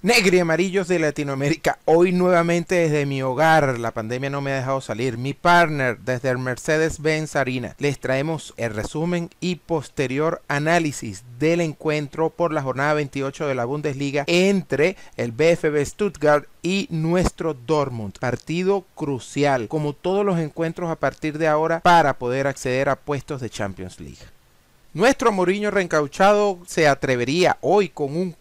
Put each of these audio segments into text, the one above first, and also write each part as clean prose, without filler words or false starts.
Negri amarillos de Latinoamérica, hoy nuevamente desde mi hogar, la pandemia no me ha dejado salir, mi partner desde el Mercedes-Benz Arena. Les traemos el resumen y posterior análisis del encuentro por la jornada 28 de la Bundesliga entre el VfB Stuttgart y nuestro Dortmund. Partido crucial, como todos los encuentros a partir de ahora, para poder acceder a puestos de Champions League. Nuestro Mourinho reencauchado se atrevería hoy con un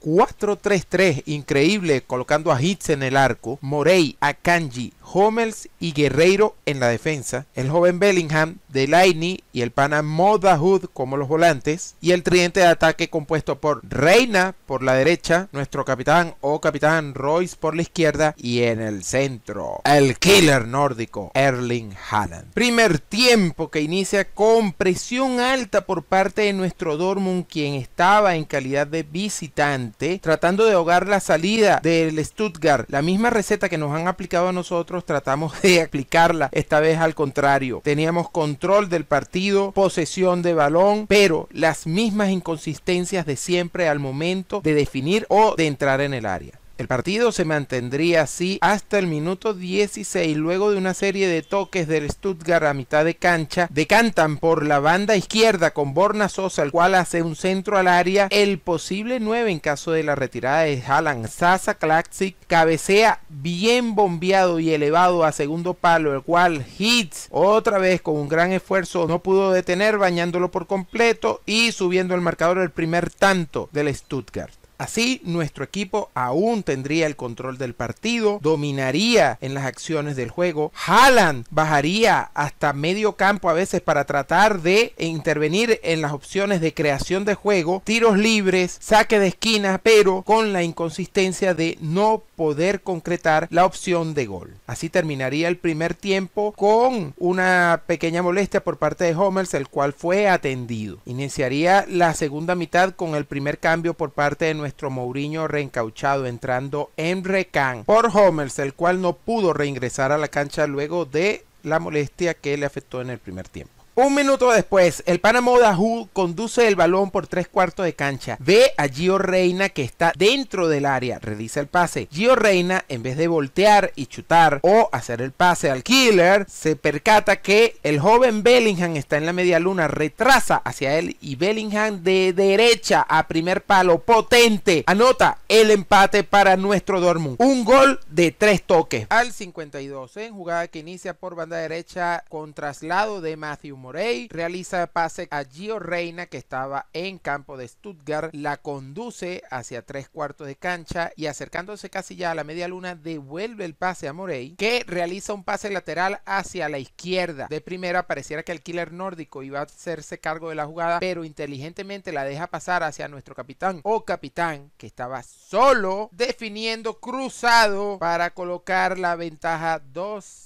4-3-3 increíble, colocando a Hitz en el arco, Morey, Akanji, Hummels y Guerreiro en la defensa, el joven Bellingham, Delaney y el pana Mo Dahoud como los volantes, y el tridente de ataque compuesto por Reina por la derecha, nuestro capitán o capitán Royce por la izquierda, y en el centro el killer nórdico Erling Haaland. Primer tiempo que inicia con presión alta por parte de nuestro Dortmund, quien estaba en calidad de visitante tratando de ahogar la salida del Stuttgart. La misma receta que nos han aplicado a nosotros tratamos de aplicarla esta vez al contrario. Teníamos control del partido, posesión de balón, pero las mismas inconsistencias de siempre al momento de definir o de entrar en el área. El partido se mantendría así hasta el minuto 16, luego de una serie de toques del Stuttgart a mitad de cancha. Decantan por la banda izquierda con Borna Sosa, el cual hace un centro al área. El posible 9 en caso de la retirada de Haaland, Sasa Klaksik, cabecea bien bombeado y elevado a segundo palo, el cual Hitz, otra vez con un gran esfuerzo, no pudo detener, bañándolo por completo y subiendo el marcador el primer tanto del Stuttgart. Así, nuestro equipo aún tendría el control del partido, dominaría en las acciones del juego. Haaland bajaría hasta medio campo a veces para tratar de intervenir en las opciones de creación de juego, tiros libres, saque de esquina, pero con la inconsistencia de no poder concretar la opción de gol. Así terminaría el primer tiempo con una pequeña molestia por parte de Hummels, el cual fue atendido. Iniciaría la segunda mitad con el primer cambio por parte de nuestro Mourinho reencauchado, entrando Emre Can por Hummels, el cual no pudo reingresar a la cancha luego de la molestia que le afectó en el primer tiempo. Un minuto después, el pana Mo Dahoud conduce el balón por 3/4 de cancha. Ve a Gio Reyna que está dentro del área. Realiza el pase. Gio Reyna, en vez de voltear y chutar o hacer el pase al killer, se percata que el joven Bellingham está en la media luna. Retrasa hacia él y Bellingham de derecha a primer palo, potente, anota el empate para nuestro Dortmund. Un gol de 3 toques. Al 52, en jugada que inicia por banda derecha con traslado de Matthew Morey, realiza pase a Gio Reyna que estaba en campo de Stuttgart, la conduce hacia 3/4 de cancha y acercándose casi ya a la media luna devuelve el pase a Morey, que realiza un pase lateral hacia la izquierda. De primera pareciera que el killer nórdico iba a hacerse cargo de la jugada, pero inteligentemente la deja pasar hacia nuestro capitán o capitán, que estaba solo definiendo cruzado para colocar la ventaja 2-1.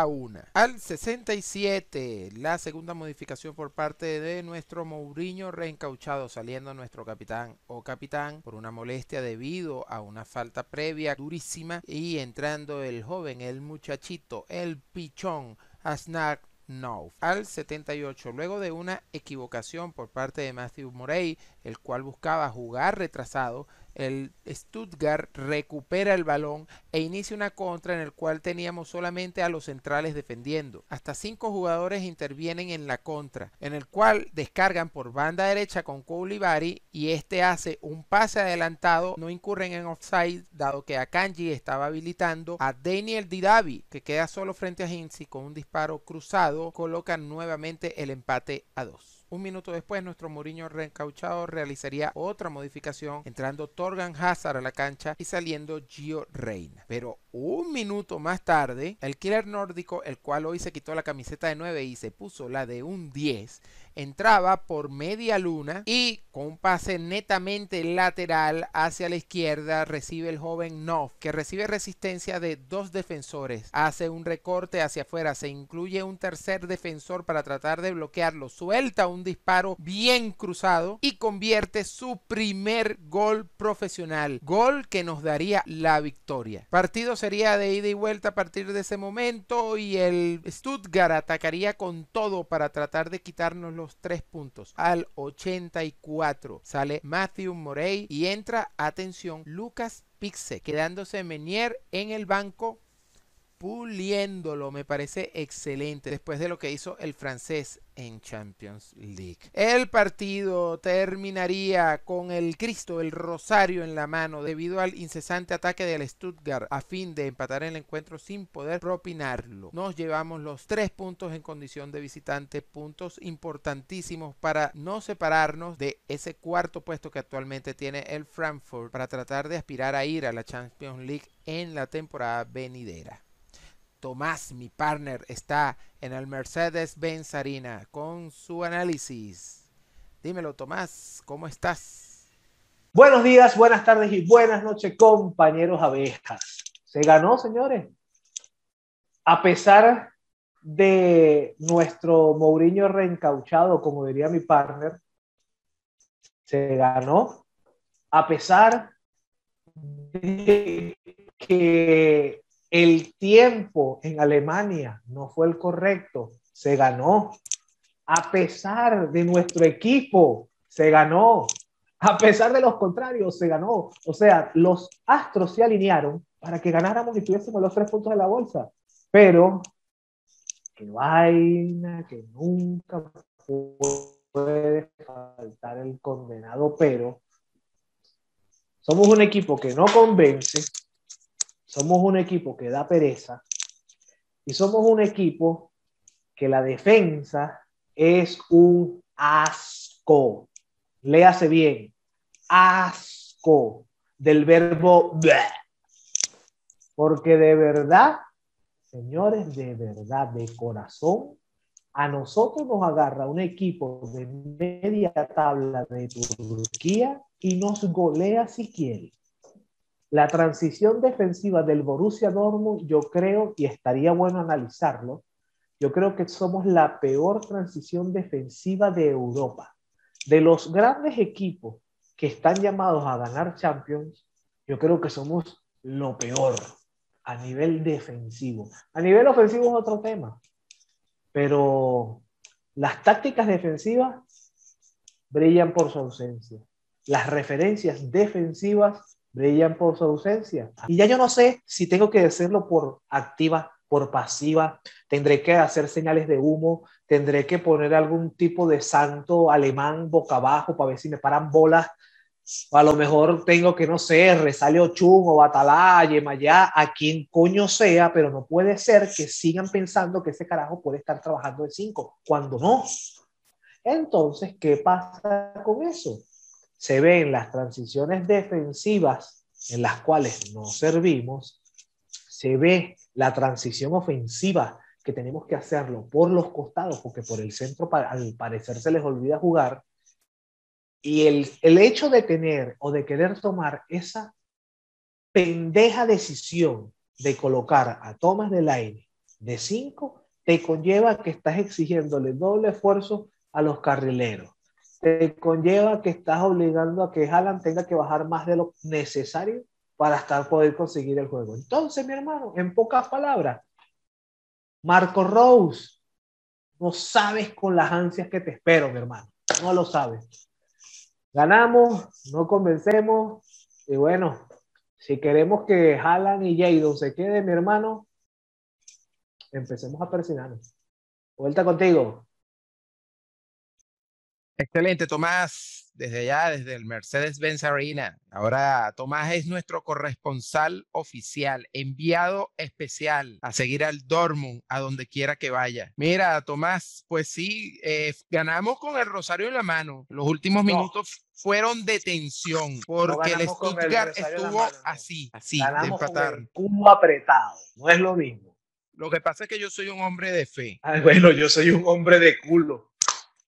Al 67, la segunda modificación por parte de nuestro Mourinho reencauchado, saliendo nuestro capitán o capitán por una molestia debido a una falta previa durísima, y entrando el joven, el muchachito, el pichón, Asnag Nauf. Al 78, luego de una equivocación por parte de Matthew Morey, el cual buscaba jugar retrasado, el Stuttgart recupera el balón e inicia una contra en el cual teníamos solamente a los centrales defendiendo. Hasta 5 jugadores intervienen en la contra, en el cual descargan por banda derecha con Koulibaly y este hace un pase adelantado. No incurren en offside dado que Akanji estaba habilitando a Daniel Didavi, que queda solo frente a Hinz y con un disparo cruzado colocan nuevamente el empate a 2. Un minuto después, nuestro Mourinho reencauchado realizaría otra modificación, entrando Thorgan Hazard a la cancha y saliendo Gio Reyna. Pero un minuto más tarde, el killer nórdico, el cual hoy se quitó la camiseta de 9 y se puso la de un 10, entraba por media luna y con un pase netamente lateral hacia la izquierda recibe el joven Nov, que recibe resistencia de 2 defensores, hace un recorte hacia afuera, se incluye un tercer defensor para tratar de bloquearlo, suelta un disparo bien cruzado y convierte su primer gol profesional, gol que nos daría la victoria. Partido sería de ida y vuelta a partir de ese momento y el Stuttgart atacaría con todo para tratar de quitarnos los los 3 puntos. Al 84 sale Matthew Morey y entra, atención, Lucas Piszczek, quedándose Meunier en el banco, puliéndolo. Me parece excelente después de lo que hizo el francés en Champions League. El partido terminaría con el Cristo, el rosario en la mano, debido al incesante ataque del Stuttgart a fin de empatar el encuentro sin poder propinarlo. Nos llevamos los 3 puntos en condición de visitante, puntos importantísimos para no separarnos de ese cuarto puesto que actualmente tiene el Frankfurt, para tratar de aspirar a ir a la Champions League en la temporada venidera. Tomás, mi partner, está en el Mercedes-Benz Arena con su análisis. Dímelo, Tomás, ¿cómo estás? Buenos días, buenas tardes y buenas noches, compañeros abejas. Se ganó, señores. A pesar de nuestro Mourinho reencauchado, como diría mi partner, se ganó. A pesar de que el tiempo en Alemania no fue el correcto, se ganó. A pesar de nuestro equipo, se ganó. A pesar de los contrarios, se ganó. O sea, los astros se alinearon para que ganáramos y tuviésemos los 3 puntos de la bolsa. Pero, qué vaina, que nunca puede faltar el condenado pero. Somos un equipo que no convence, somos un equipo que da pereza y somos un equipo que la defensa es un asco. Léase bien, asco, del verbo bleh. Porque de verdad, señores, de verdad, de corazón, a nosotros nos agarra un equipo de media tabla de Turquía y nos golea si quiere. La transición defensiva del Borussia Dortmund, yo creo, y estaría bueno analizarlo, yo creo que somos la peor transición defensiva de Europa. De los grandes equipos que están llamados a ganar Champions, yo creo que somos lo peor a nivel defensivo. A nivel ofensivo es otro tema, pero las tácticas defensivas brillan por su ausencia. Las referencias defensivas brillan por su ausencia. Y ya yo no sé si tengo que decirlo por activa, por pasiva, tendré que hacer señales de humo, tendré que poner algún tipo de santo alemán boca abajo para ver si me paran bolas, o a lo mejor tengo que, no sé, rezarle Ochun o Batalá, Yemayá, a quien coño sea, pero no puede ser que sigan pensando que ese carajo puede estar trabajando de 5, cuando no. Entonces, ¿qué pasa con eso? Se ven las transiciones defensivas en las cuales no servimos, se ve la transición ofensiva que tenemos que hacerlo por los costados, porque por el centro al parecer se les olvida jugar, y el hecho de tener o de querer tomar esa pendeja decisión de colocar a Thomas Delaney de 5 te conlleva que estás exigiéndole doble esfuerzo a los carrileros. Te conlleva que estás obligando a que Haaland tenga que bajar más de lo necesario para poder conseguir el juego. Entonces, mi hermano, en pocas palabras, Marco Rose, no sabes con las ansias que te espero, mi hermano. No lo sabes. Ganamos, no convencemos, y bueno, si queremos que Haaland y Jadon se queden, mi hermano, empecemos a persinarnos. Vuelta contigo. Excelente, Tomás, desde allá, desde el Mercedes-Benz Arena. Ahora Tomás es nuestro corresponsal oficial, enviado especial a seguir al Dortmund a donde quiera que vaya. Mira, Tomás, pues sí, ganamos con el rosario en la mano. Los últimos minutos fueron de tensión porque el Stuttgart estuvo así de empatar. Con el culo apretado, no es lo mismo. Lo que pasa es que yo soy un hombre de fe. Bueno, yo soy un hombre de culo.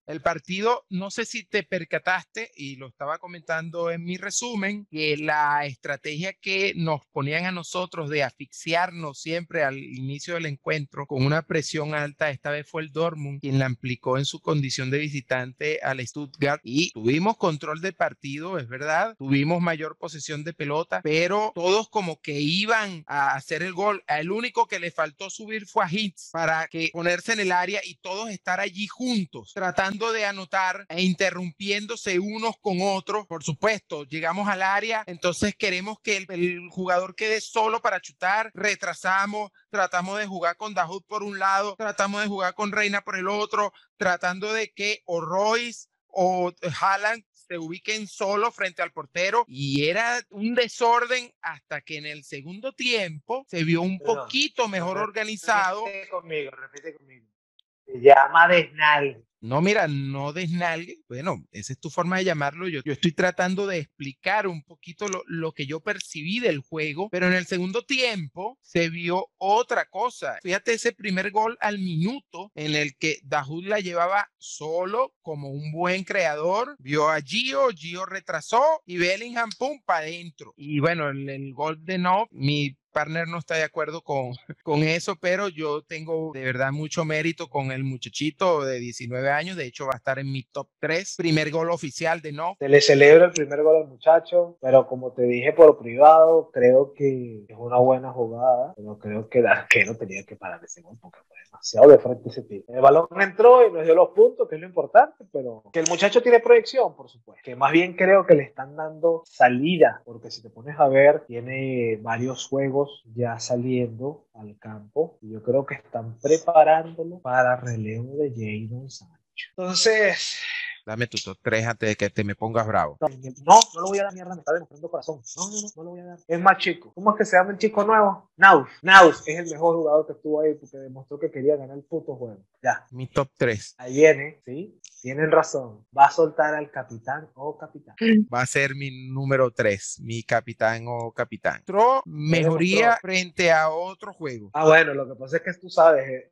El partido, no sé si te percataste, y lo estaba comentando en mi resumen, que la estrategia que nos ponían a nosotros de asfixiarnos siempre al inicio del encuentro con una presión alta, esta vez fue el Dortmund quien la aplicó en su condición de visitante al Stuttgart y tuvimos control del partido, es verdad, tuvimos mayor posesión de pelota, pero todos como que iban a hacer el gol. El único que le faltó subir fue a Hitz para que ponerse en el área y todos estar allí juntos, tratando de anotar e interrumpiéndose unos con otros. Por supuesto, llegamos al área, entonces queremos que el jugador quede solo para chutar, retrasamos, tratamos de jugar con Dahoud por un lado, tratamos de jugar con Reina por el otro, tratando de que o Royce o Haaland se ubiquen solo frente al portero y era un desorden hasta que en el segundo tiempo se vio un poquito mejor organizado. Repite conmigo. Se llama desnalgue. No, mira, no desnalgue. Bueno, esa es tu forma de llamarlo. Yo estoy tratando de explicar un poquito lo que yo percibí del juego, pero en el segundo tiempo se vio otra cosa. Fíjate ese primer gol al minuto en el que Dahoud la llevaba solo como un buen creador. Vio a Gio retrasó y Bellingham, pum, para adentro. Y bueno, el gol de No, mi partner no está de acuerdo con eso, pero yo tengo de verdad mucho mérito con el muchachito de 19 años, de hecho va a estar en mi top 3, primer gol oficial de No. Se le celebra el primer gol al muchacho, pero como te dije por privado, creo que es una buena jugada, pero creo que el arquero tenía que parar ese gol porque fue demasiado de frente ese tiro. El balón entró y nos dio los puntos, que es lo importante, pero que el muchacho tiene proyección, por supuesto, que más bien creo que le están dando salida, porque si te pones a ver, tiene varios juegos ya saliendo al campo y yo creo que están preparándolo para relevo de Jadon Sancho. Entonces, dame tu top 3 antes de que te me pongas bravo. No lo voy a dar, mierda, me está demostrando corazón. No lo voy a dar. Es más chico. ¿Cómo es que se llama el chico nuevo? Naus es el mejor jugador que estuvo ahí porque demostró que quería ganar el puto juego. Ya. Mi top 3. Ahí viene, ¿sí? Tienen razón. Va a soltar al capitán o capitán. Va a ser mi número 3, mi capitán o capitán. Otro mejoría frente a otro juego. Bueno, lo que pasa es que tú sabes,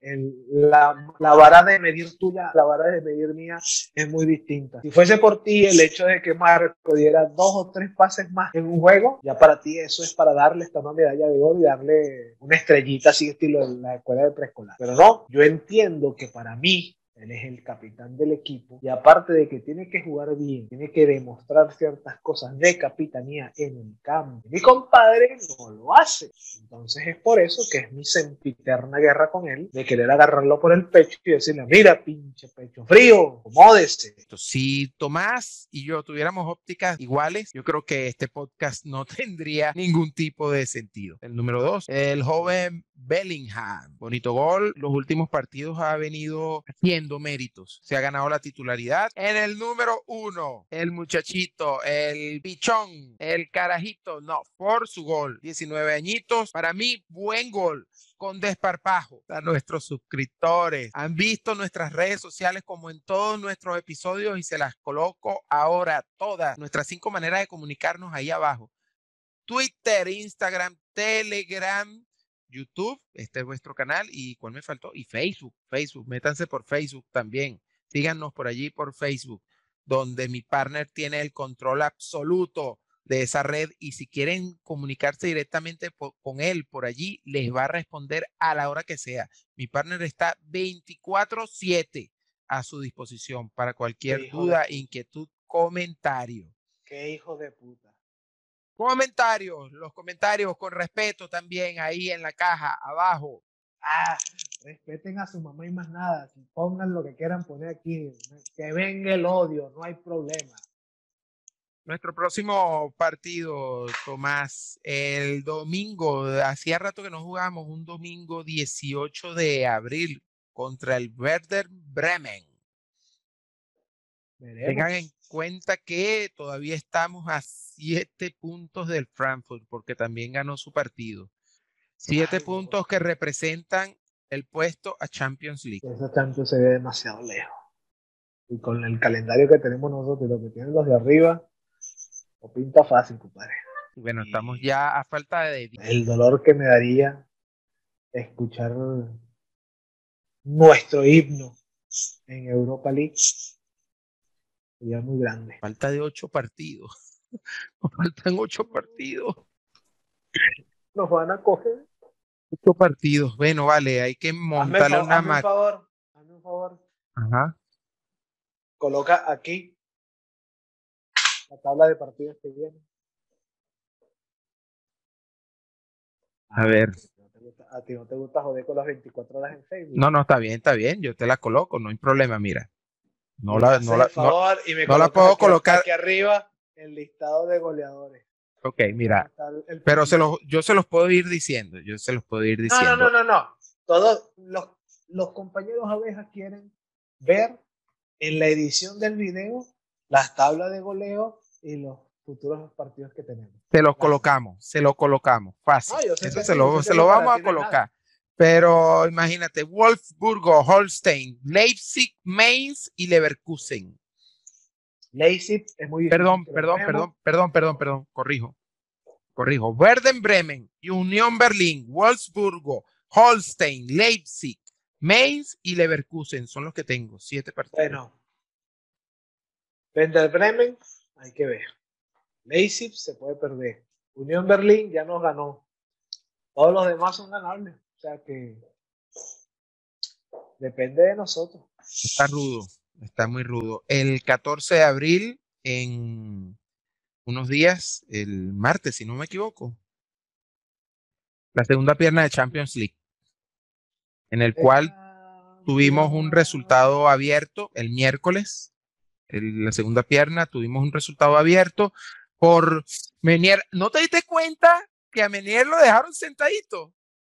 la vara de medir tuya, la vara de medir mía es muy distinta. Si fuese por ti el hecho de que Marco diera 2 o 3 pases más en un juego, ya para ti eso es para darle esta medalla de oro y darle una estrellita así estilo de la escuela de preescolar. Pero no, yo entiendo que para mí él es el capitán del equipo y aparte de que tiene que jugar bien, tiene que demostrar ciertas cosas de capitanía en el campo. Mi compadre no lo hace. Entonces es por eso que es mi sempiterna guerra con él, de querer agarrarlo por el pecho y decirle, mira, pinche pecho frío, acomódese. Si Tomás y yo tuviéramos ópticas iguales, yo creo que este podcast no tendría ningún tipo de sentido. El número 2, el joven Bellingham. Bonito gol. Los últimos partidos ha venido haciendo méritos. Se ha ganado la titularidad. En el número 1, el muchachito, el pichón, el carajito, no, por su gol. 19 añitos. Para mí, buen gol. Con desparpajo. A nuestros suscriptores han visto nuestras redes sociales como en todos nuestros episodios y se las coloco ahora todas. Nuestras 5 maneras de comunicarnos ahí abajo. Twitter, Instagram, Telegram, YouTube, este es vuestro canal. ¿Y cuál me faltó? Y Facebook, métanse por Facebook también. Síganos por allí por Facebook, donde mi partner tiene el control absoluto de esa red y si quieren comunicarse directamente con él por allí, les va a responder a la hora que sea. Mi partner está 24/7 a su disposición para cualquier duda, inquietud, comentario. ¡Qué hijo de puta! Los comentarios con respeto también ahí en la caja abajo. Respeten a su mamá y más nada. Pongan lo que quieran poner aquí. Que venga el odio, no hay problema. Nuestro próximo partido, Tomás, el domingo, hacía rato que no jugábamos, un domingo 18 de abril contra el Werder Bremen. Tengan en cuenta que todavía estamos a 7 puntos del Frankfurt porque también ganó su partido. 7 puntos que representan el puesto a Champions League. Esa Champions se ve demasiado lejos. Y con el calendario que tenemos nosotros y lo que tienen los de arriba, o pinta fácil, compadre. Bueno, estamos ya a falta de... El dolor que me daría escuchar nuestro himno en Europa League Sería muy grande. Falta de 8 partidos. Faltan 8 partidos. Nos van a coger. 8 partidos. Bueno, vale, hay que montarle una Hazme un favor, hazme un favor. Ajá. Coloca aquí la tabla de partidos que viene. A ver. A ti no te gusta joder con las 24 horas en Facebook. No, está bien. Yo te la coloco, no hay problema, mira. No la puedo colocar aquí arriba el listado de goleadores. Ok, mira, pero yo se los puedo ir diciendo, No. Todos los compañeros abejas quieren ver en la edición del video las tablas de goleo y los futuros partidos que tenemos. Se lo colocamos, fácil. Eso se lo vamos a colocar. Pero imagínate, Wolfsburgo, Holstein, Leipzig, Mainz y Leverkusen. Leipzig es muy difícil. Perdón, corrijo. Werder Bremen, Unión Berlín, Wolfsburgo, Holstein, Leipzig, Mainz y Leverkusen son los que tengo, 7 partidos. Bueno, Werder Bremen, hay que ver. Leipzig se puede perder. Unión Berlín ya nos ganó. Todos los demás son ganables. O sea que depende de nosotros. Está muy rudo. El 14 de abril, en unos días, el martes, si no me equivoco, la segunda pierna de Champions League, en el cual tuvimos un resultado abierto el miércoles. La segunda pierna tuvimos un resultado abierto por Menier. ¿No te diste cuenta que a Menier lo dejaron sentadito?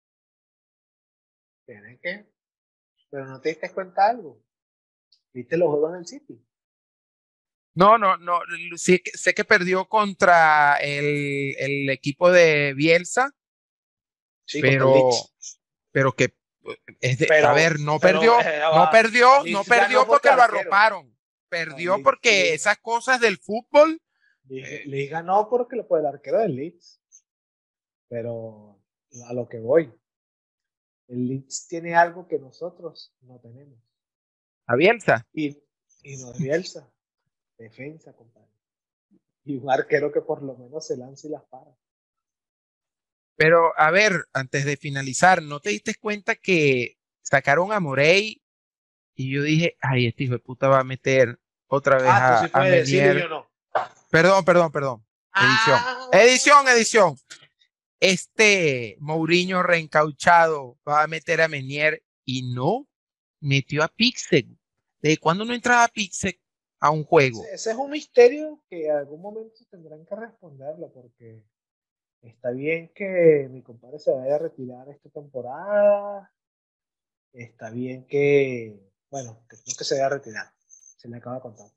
Tienen que, pero no te diste cuenta algo. ¿Viste los juegos del City? No. Sí, sé que perdió contra el equipo de Bielsa, sí, pero que a ver, no perdió porque lo arroparon. Perdió porque esas cosas del fútbol. Leeds ganó porque lo fue el arquero del Leeds. Pero a lo que voy, el Leeds tiene algo que nosotros no tenemos. ¿A Bielsa? Y no es Bielsa. Defensa, compadre. Y un arquero que por lo menos se lanza y las para. Pero, a ver, antes de finalizar, ¿no te diste cuenta que sacaron a Morey? Y yo dije, ay, este hijo de puta va a meter otra vez a Menier. Yo no. Perdón. Edición. Este Mourinho reencauchado va a meter a Menier y no metió a Pixel. ¿Desde cuándo no entraba Pixel a un juego? Ese es un misterio que en algún momento tendrán que responderlo, porque está bien que mi compadre se vaya a retirar esta temporada. Está bien que, bueno, que no que se vaya a retirar. Se le acaba de contar.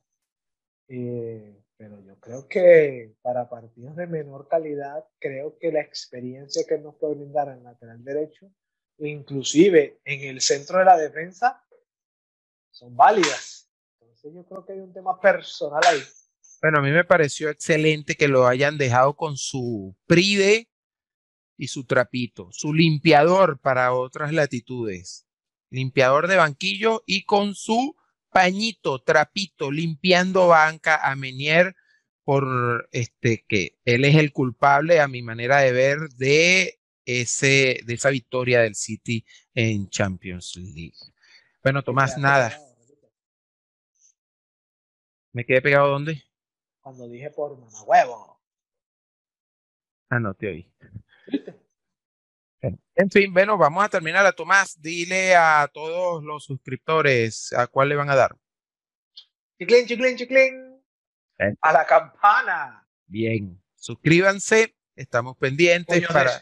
Pero yo creo que para partidos de menor calidad, creo que la experiencia que nos puede brindar en lateral derecho, inclusive en el centro de la defensa, son válidas. Entonces yo creo que hay un tema personal ahí. Bueno, a mí me pareció excelente que lo hayan dejado con su Pride y su trapito, su limpiador para otras latitudes, limpiador de banquillo y con su pañito, trapito, limpiando banca a Menier por que él es el culpable, a mi manera de ver, de esa victoria del City en Champions League. Bueno, Tomás, nada. ¿Me quedé pegado dónde? Cuando dije por mamahuevo. No te oí. En fin, bueno, vamos a terminar. A Tomás, dile a todos los suscriptores a cuál le van a dar. Chiclín. A la campana. Bien, suscríbanse, estamos pendientes para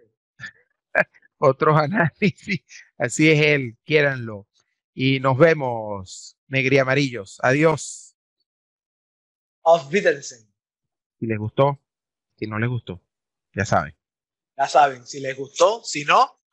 otros análisis. Así es él, quiéranlo. Y nos vemos, negriamarillos. Adiós. Auf Wiedersehen. Si les gustó, si no les gustó, ya saben. Ya saben, si les gustó, si no,